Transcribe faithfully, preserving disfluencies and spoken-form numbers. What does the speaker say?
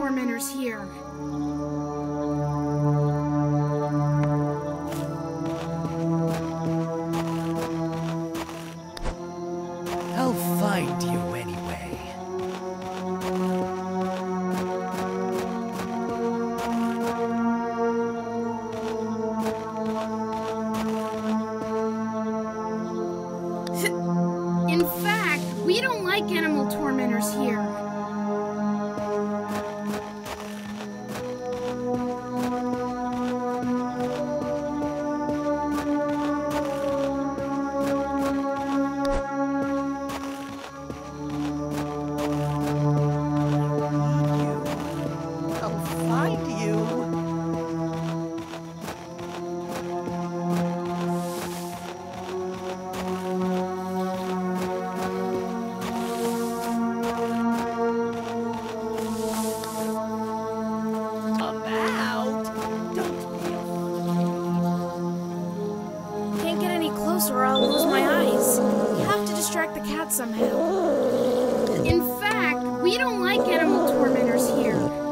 tormentors here. I'll find you anyway. In fact, we don't like animal tormentors here. I'll find you. Come out. Don't be afraid. Can't get any closer or I'll lose my eyes. You have to distract the cat somehow. In fact, we don't like animal tormentors here.